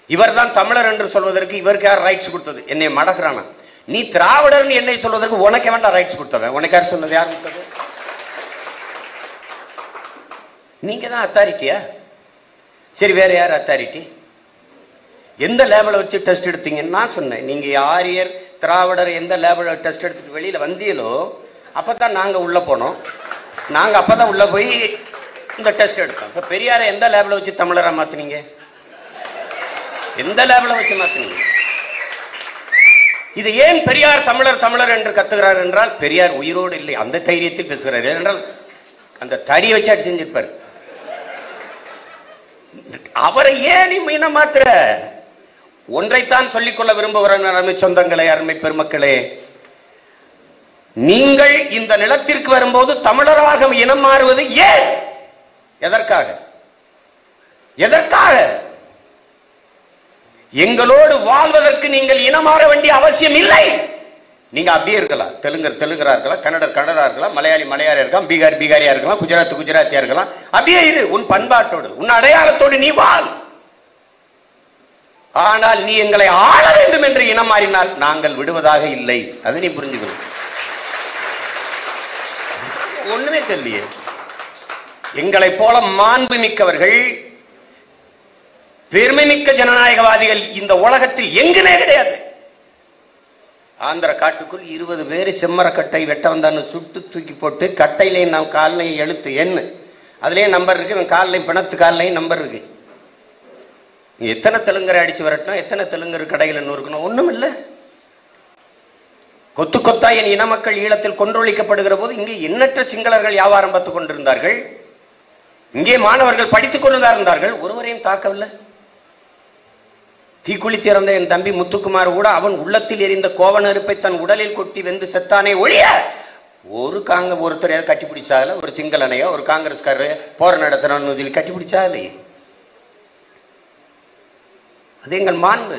இவர் தான் தமிழர் என்று சொல்வதற்கு இவருக்கு யார் ரைட்ஸ் கொடுத்தது? என்னை மடக்குறானா? நீ திராவிடர் என்னை சொல்வதற்கு உனக்கு வேண்டாம் ரைட்ஸ் கொடுத்தவன். உனக்கு யார் சொன்னது? யார் கொடுத்தது? நீங்க தான் அத்தாரிட்டியா? சரி, வேற யார் அத்தாரிட்டி? எந்த லேபில் வச்சு டெஸ்ட் எடுத்தீங்கன்னு நான் சொன்னேன். நீங்க ஆரியர் திராவிடர் எந்த லேபில் டெஸ்ட் எடுத்துட்டு வெளியில வந்தீங்களோ அப்பதான் நாங்க உள்ள போனோம். நாங்க அப்பதான் உள்ள போய் இந்த டெஸ்ட் எடுத்தோம். இப்ப பெரியாரை எந்த லேபில் வச்சு தமிழரா மாத்தினீங்க? எந்த லேபில் வச்சு மாத்தினீங்க? இது ஏன் பெரியார் தமிழர் தமிழர் என்று கத்துகிறார் என்றால், பெரியார் உயிரோடு இல்லை, அந்த தைரியத்தில் பேசுகிறார். என்றால் அந்த தடியை வச்சு அடி செஞ்சிருப்பார். அவரை ஏன் நீ மீன மாத்திர? ஒன்றைத்தான் சொல்லிக்கொள்ள விரும்புகிறேன் அருமை சொந்தங்களே, அருமை பெருமக்களே, நீங்கள் இந்த நிலத்திற்கு வரும்போது தமிழராக இனம் மாறுவது ஏன்? எதற்காக? எதற்காக? எங்களோடு வாழ்வதற்கு நீங்கள் இனம் மாற வேண்டிய அவசியம் இல்லை. நீங்க அப்படியே இருக்கலாம். தெலுங்கரா இருக்கலாம், கன்னடரா இருக்கலாம், மலையாளியா இருக்கலாம், பீகாரியா இருக்கலாம், குஜராத்தியா இருக்கலாம். அப்படியே இரு. உன் பண்பாட்டோடு உன் அடையாளத்தோடு நீ வாழ். ஆனால் நீ எங்களை ஆள வேண்டும் என்று இனம் மாறினால் நாங்கள் விடுவதாக இல்லை. அதை நீ புரிஞ்சுக்கணும். ஒண்ணுமே தெரியலையே. எங்களை போல மாண்பு மிக்கவர்கள், பெருமை மிக்க ஜனநாயகவாதிகள் இந்த உலகத்தில் எங்குமே கிடையாது. ஆந்திர காட்டுக்குள் 20 பேர் செம்மரக்கட்டை வெட்ட வந்தான்னு சுட்டு தூக்கி போட்டு கட்டையிலையும் நாம் காலையும் எழுத்து எண்ணு, அதுலயும் நம்பர் இருக்கு. இவன் காலையும் பிணத்து காலையும் நம்பர் இருக்கு. எத்தனை தெலுங்கரை அடிச்சு வரட்டணும், எத்தனை தெலுங்கர் கடைகளை நூறுக்கணும்? ஒண்ணும் இல்லை. கொத்து கொத்தா என் இன மக்கள் ஈழத்தில் கொன்றொழிக்கப்படுகிற போது இங்கே எண்ணற்ற சிங்களர்கள் வியாபாரம் பார்த்து கொண்டிருந்தார்கள். இங்கே மாணவர்கள் படித்துக் கொண்டுதான் இருந்தார்கள். ஒருவரையும் தாக்கவில்லை. தீக்குளி திறந்த என் தம்பி முத்துக்குமார் கூட அவன் உள்ளத்தில் எரிந்த கோவ நெருப்பை தன் உடலில் கொட்டி வெந்து செத்தானே ஒழிய ஒருத்தரையாவது கட்டிப்பிடிச்சால, ஒரு சிங்களனையோ ஒரு காங்கிரஸ்காரர் போற நடத்தின கட்டிப்பிடிச்சாலே. அது எங்கள் மாண்பு.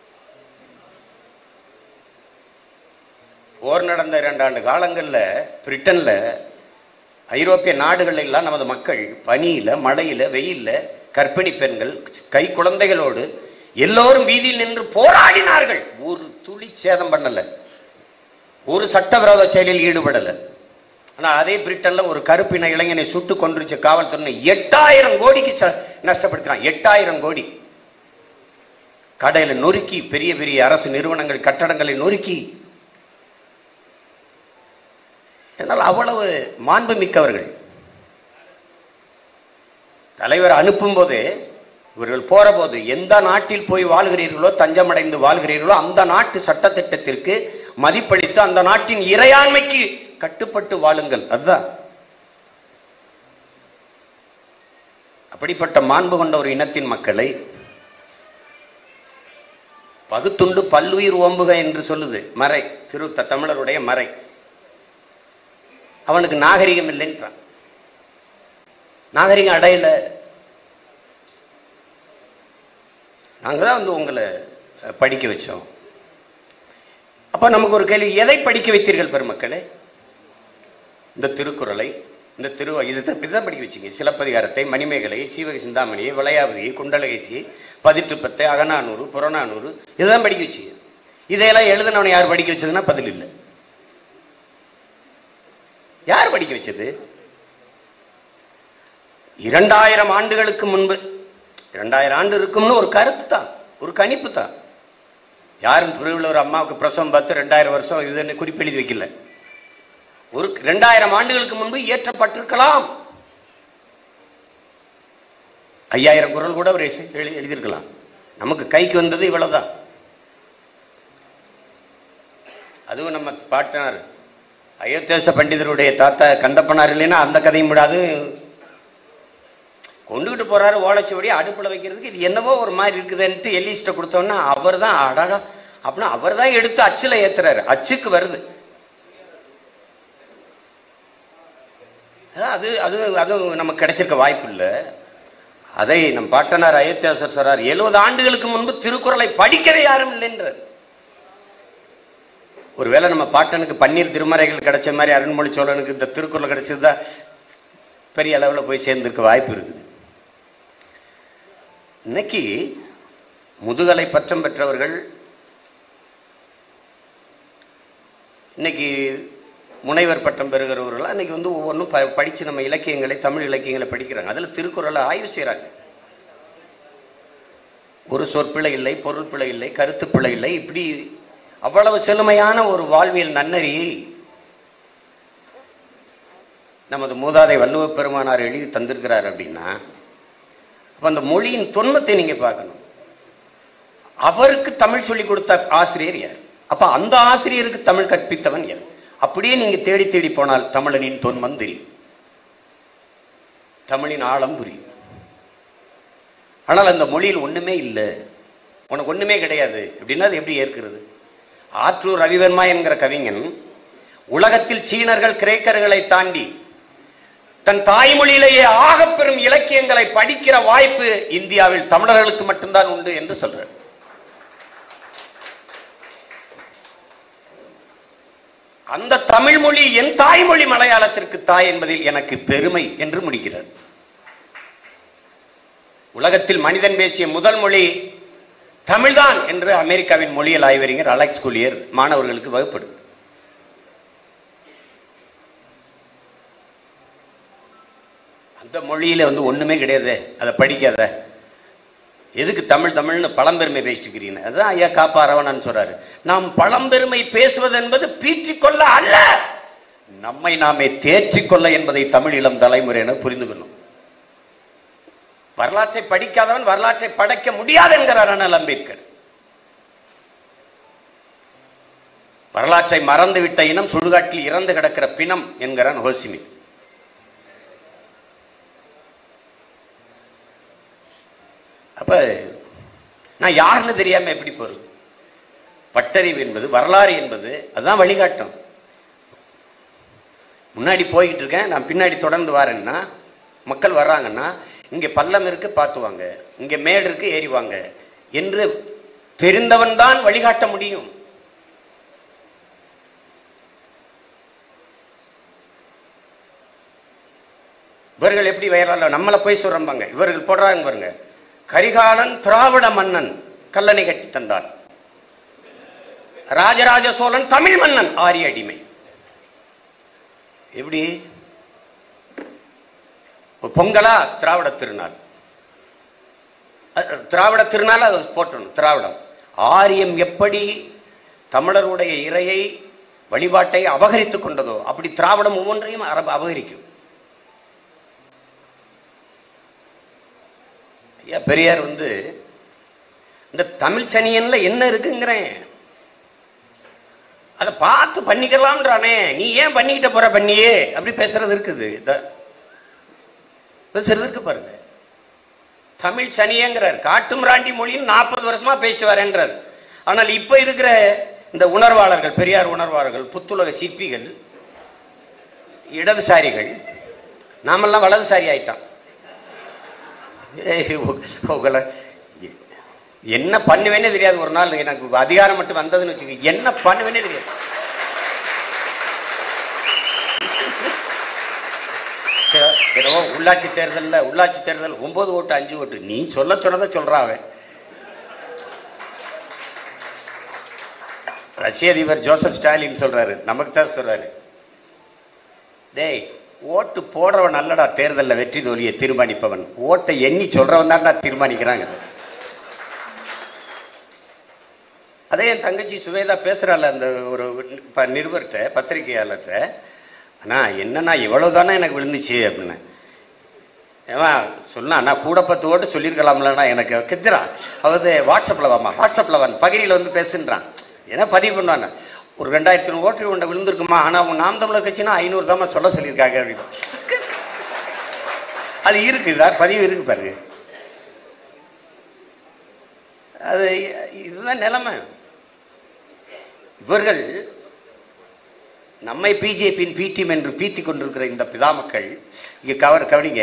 போர் நடந்த 2 ஆண்டு காலங்கள்ல பிரிட்டன்ல, ஐரோப்பிய நாடுகள் எல்லாம் நமது மக்கள் பனியில, மழையில, வெயில்ல, கர்ப்பிணி பெண்கள், கை குழந்தைகளோடு எல்லோரும் வீதியில் நின்று போராடினார்கள். ஒரு துளி சேதம் பண்ணல, ஒரு சட்டவிரோத செயலில் ஈடுபடல. ஆனா அதே பிரிட்டன்ல ஒரு கருப்பின இளைஞனை சுட்டு கொன்றுச்ச காவல்துறை 8000 கோடிக்கு நஷ்டப்படுத்தினான். 8000 கோடி. கடையில நொறுக்கி, பெரிய பெரிய அரசு நிறுவனங்கள் கட்டடங்களை நொறுக்கி. என்னால் அவ்வளவு மாண்பு மிக்கவர்கள். தலைவர் அனுப்பும் போது, இவர்கள் போற போது, எந்த நாட்டில் போய் வாழ்கிறீர்களோ, தஞ்சமடைந்து வாழ்கிறீர்களோ, அந்த நாட்டு சட்டத்திட்டத்திற்கு மதிப்பளித்து அந்த நாட்டின் இறையாண்மைக்கு கட்டுப்பட்டு வாழுங்கள். அதுதான். அப்படிப்பட்ட மாண்பு கொண்ட ஒரு இனத்தின் மக்களை பகுத்துண்டு பல்லுயிர் ஓம்புக என்று சொல்லுது மறை, தமிழருடைய மறை. அவனுக்கு நாகரிகம் இல்லைன்றான். நாகரிகம் அடையல. நாங்க தான் வந்து உங்களை படிக்க வச்சோம். அப்ப நமக்கு ஒரு கேள்வி, எதை படிக்க வைத்தீர்கள் பெருமக்களே? இந்த திருக்குறளை, இந்த இதுதான் படிக்க வச்சிங்க. சிலப்பதிகாரத்தை, மணிமேகலை, சீவக சிந்தாமணியை, விளையாவதியை, குண்டலகேசியை, பதிற்றுப்பத்தை, அகநானூறு, புறநானூறு, இதுதான் படிக்க வச்சிங்க. இதையெல்லாம் எழுதுனவனை யார் படிக்க வச்சதுன்னா பதில் இல்லை. யார் படிக்க வச்சது? 2000 ஆண்டுகளுக்கு முன்பு, 2000 ஆண்டு இருக்கும்னு ஒரு கருத்து தான், ஒரு கணிப்பு தான். யாரும் திருவிழா ஒரு அம்மாவுக்கு பிரசவம் பார்த்து 2000 வருஷம் இதுன்னு குறிப்பெழுதி வைக்கல. ஒரு 2000 ஆண்டுகளுக்கு முன்பு இயற்றப்பட்டிருக்கலாம். 5000 குறள் கூட ஒரு எழுதியிருக்கலாம். நமக்கு கைக்கு வந்தது இவ்வளவுதான். அதுவும் நம்ம பாட்டனார் அயோத்தியாச பண்டிதருடைய தாத்தா கந்தப்பனார் இல்லைன்னா அந்த கதையும் விடாது. கொண்டுகிட்டு போறாரு ஓலைச்சுவடி, அடுப்புல வைக்கிறதுக்கு இது என்னவோ ஒரு மாதிரி இருக்குதுன்ட்டு எலிஸ்ட கொடுத்தோன்னா அவர் தான் அடடா அப்படின்னா அவர் தான் எடுத்து அச்சுல ஏத்துறாரு. அச்சுக்கு வருது. அது அது அது நமக்கு கிடைச்சிருக்க வாய்ப்பு இல்லை. அதை நம் பாட்டனார் அயோத்தியாசர் சொல்றார், 70 ஆண்டுகளுக்கு முன்பு திருக்குறளை படிக்கிற யாரும் இல்லைன்றார். ஒருவேளை நம்ம பாட்டனுக்கு பன்னீர் திருமறைகள் கிடைச்ச மாதிரி அருண்மொழி சோழனுக்கு இந்த திருக்குறள் கிடைச்சதுதான் பெரிய அளவில் போய் சேர்ந்திருக்க வாய்ப்பு இருக்குது. இன்னைக்கு முதுகலை பட்டம் பெற்றவர்கள் இன்னைக்கு முனைவர் பட்டம் பெறுகிறவர்கள் இன்னைக்கு வந்து ஒவ்வொன்றும் படித்து நம்ம இலக்கியங்களை, தமிழ் இலக்கியங்களை படிக்கிறாங்க. அதில் திருக்குறளை ஆய்வு செய்கிறாங்க. ஒரு சொற்பிழை இல்லை, பொருள் பிழை இல்லை, கருத்து பிழை இல்லை. இப்படி அவ்வளவு செழுமையான ஒரு வாழ்வியல் நன்னறியை நமது மூதாதை வள்ளுவ பெருமானார் எழுதி தந்திருக்கிறார். அப்படின்னா அப்ப அந்த மொழியின் தொன்மத்தை நீங்க பார்க்கணும். அவருக்கு தமிழ் சொல்லிக் கொடுத்த ஆசிரியர் யார்? அப்ப அந்த ஆசிரியருக்கு தமிழ் கற்பித்தவன் யார்? அப்படியே நீங்க தேடி தேடி போனால் தமிழனின் தொன்மம் தெரியும், தமிழின் ஆழம் புரியும். ஆனால் அந்த மொழியில் ஒண்ணுமே இல்லை, உனக்கு ஒண்ணுமே கிடையாது அப்படின்னா அது எப்படி ஏற்கிறது? ஆற்றூர் ரவிவர்மா என்கிற கவிஞன் உலகத்தில் சீனர்கள், கிரேக்கர்களை தாண்டி தன் தாய்மொழியிலேயே ஆகப்பெரும் இலக்கியங்களை படிக்கிற வாய்ப்பு இந்தியாவில் தமிழர்களுக்கு மட்டும்தான் உண்டு என்று சொல்றார். அந்த தமிழ் மொழி என் தாய்மொழி மலையாளத்திற்கு தாய் என்பதில் எனக்கு பெருமை என்று முடிக்கிறார். உலகத்தில் மனிதன் பேசிய முதல் மொழி தமிழ்தான் என்று அமெரிக்காவின் மொழியியல் ஆய்வறிஞர் அலெக்ஸ் குலியர் மாணவர்களுக்கு வகுப்படுது. அந்த மொழியில வந்து ஒண்ணுமே கிடையாது, அதை படிக்காத, எதுக்கு தமிழ் தமிழ்னு பழம்பெருமை பேசிட்டு இருக்கிறீங்க? அதுதான் ஐயா காப்பா அரவணன் சொல்றாரு, நாம் பழம்பெருமை பேசுவது என்பது பீற்றிக்கொள்ள அல்ல, நம்மை நாமே தேற்றிக்கொள்ள என்பதை தமிழ் இளம் தலைமுறையினர் புரிந்து கொள்ளும். வரலாற்றை படிக்காதவன் வரலாற்றை படைக்க முடியாது என்கிறார் அண்ணல் அம்பேத்கர். வரலாற்றை மறந்துவிட்ட இனம் சுடுகாட்டில் இறந்து கிடக்கிற பிணம் என்கிறான் ஹோசிமி. அப்ப நான் யாருன்னு தெரியாம எப்படி போறது? பட்டறிவு என்பது, வரலாறு என்பது அதுதான் வழிகாட்டும். முன்னாடி போய்கிட்டு இருக்கேன், நான் பின்னாடி தொடர்ந்து வரேன்னா, மக்கள் வர்றாங்கன்னா இங்க பள்ளம் இருக்கு பார்த்துவாங்க, இங்க மேடு இருக்கு ஏறிவாங்க என்று தெரிந்தவன் தான் வழிகாட்ட முடியும். இவர்கள் எப்படி வயலாளர் நம்மளை போய் சொல்றாங்க, இவர்கள் போடுறாங்க பாருங்க, கரிகாலன் திராவிட மன்னன் கல்லணை கட்டி தந்தான், ராஜராஜ சோழன் தமிழ் மன்னன் ஆரிய அடிமை. எப்படி பொங்கலா? திராவிட திருநாள், திராவிட திருநாள் அது போட்டணும். திராவிடம் ஆரியம் எப்படி தமிழருடைய இறையை வழிபாட்டை அபகரித்துக் கொண்டதோ அப்படி திராவிடம் ஒவ்வொன்றையும் அபகரிக்கும். ஐயா பெரியார் வந்து இந்த தமிழ் சனியன்ல என்ன இருக்குங்கிறேன், அதை பார்த்து பண்ணிக்கலாம்ன்றானே, நீ ஏன் பண்ணிக்கிட்ட போற பண்ணியே அப்படி பேசுறது இருக்குது. பேசுறதுக்கு பாருங்க, தமிழ் சனியங்கிறார், காட்டும் ராண்டி மொழியில் 40 வருஷமா பேசிட்டு வரேன்றார். ஆனால் இப்ப இருக்கிற இந்த உணர்வாளர்கள், பெரியார் உணர்வாளர்கள், புத்துலக சிற்பிகள், இடதுசாரிகள், நாமெல்லாம் வலதுசாரி ஆயிட்டான். என்ன பண்ணுவேன்னே தெரியாது. ஒரு நாள் எனக்கு அதிகாரம் மட்டும் வந்ததுன்னு வச்சுக்க, என்ன பண்ணுவேன்னே தெரியாது. உள்ளாட்சி தேர்தல் 9 ஓட்டு 5 ஓட்டு, நீ சொல்ல சொன்னதை சொல்றான் அவன். ரஷ்ய அதிபர் ஜோசப் ஸ்டாலின் சொல்றாரு, நமக்கு தான் சொல்றாரு, டேய் ஓட்டு போடுறவன் நல்லடா தேர்தலில் வெற்றி தோல்வியை தீர்மானிப்பவன், ஓட்டை எண்ணி சொல்றவன் தான் தீர்மானிக்கிறாங்க. அதே என் தங்கச்சி சுவேதா பேசுறாள் அந்த ஒரு நிருபர்கிட்ட, பத்திரிகையாளர்கிட்ட, அண்ணா என்னன்னா இவ்வளவுதானே எனக்கு விழுந்துச்சு அப்படின்னு. ஏமா சொன்னா, நான் கூட 10 ஓட்டு சொல்லியிருக்கலாம்லண்ணா, எனக்கு கித்துறான். அதாவது வாட்ஸ்அப்பில் வாமா, வாட்ஸ்அப்பில் வான் பகிரியில் வந்து பேசுன்றான், ஏன்னா பதிவு பண்ணுவாங்க. ஒரு 2000 ஓட்டு உண்டை விழுந்திருக்குமா, ஆனால் அவங்க நாம் தமிழர் கட்சினா 500 தான் சொல்ல சொல்லியிருக்காங்க அப்படின்னு. அது இருக்கு சார், பதிவு இருக்கு பாருங்க. அது இதுதான் நிலைமை. இவர்கள் நம்மை பிஜேபியின் பிடிஎம் என்று பீத்தி கொண்டிருக்கிற இந்த பிதாமக்கள் இங்கே கவனிங்க.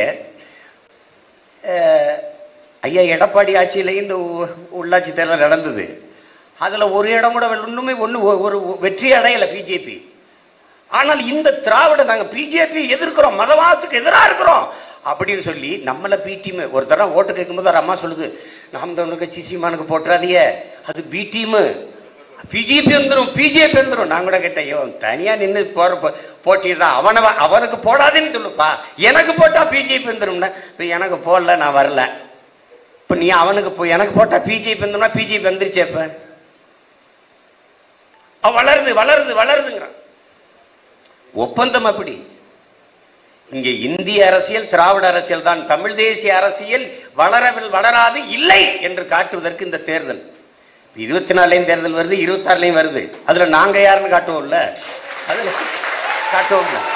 ஐயா எடப்பாடி ஆட்சியிலேயே இந்த உள்ளாட்சி தேர்தல் நடந்தது. அதில் ஒரு இடம் கூட இன்னுமே ஒரு வெற்றி அடையலை பிஜேபி. ஆனால் இந்த திராவிட நாங்கள் பிஜேபி எதிர்க்கிறோம், மதவாதத்துக்கு எதிராக இருக்கிறோம், அப்படின்னு சொல்லி நம்மளை பி டீம். ஒரு தடவை ஓட்டு கேட்கும்போது ஒரு அம்மா சொல்லுது, நாம் தமிழர் கட்சி சீமானுக்கு போட்டுறாதிய, அது பி டீமு, பிஜேபி வந்துடும், பிஜேபி வந்துடும். நான் கூட கேட்டேன், ஐயோ தனியா நின்று போட்டிடுறான், அவனுக்கு போடாதுன்னு சொல்லுப்பா, எனக்கு போட்டா பிஜேபி வந்துடும்னா. இப்போ எனக்கு போடல, நான் வரல. இப்போ நீ அவனுக்கு எனக்கு போட்டா பிஜேபி வந்துடும்னா பிஜேபி வந்துருச்சு. இப்ப வளருது வளருது வளருதுங்கிறான். ஒப்பந்தம் அப்படி. இங்கே இந்திய அரசியல் திராவிட அரசியல் தான். தமிழ் தேசிய அரசியல் வளராது இல்லை என்று காட்டுவதற்கு இந்த தேர்தல். 24 தேர்தல் வருது, 26 வருது. அதுல நாங்க யாருன்னு காட்டுவோம்ல, அதுல காட்டுவோம்ல.